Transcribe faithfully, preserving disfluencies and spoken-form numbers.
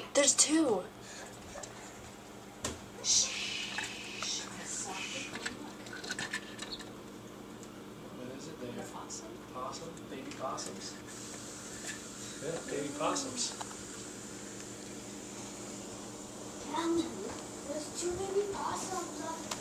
There's two. What is it there? Possum? Possum? Baby possums. Yeah, baby possums. There's two baby possums.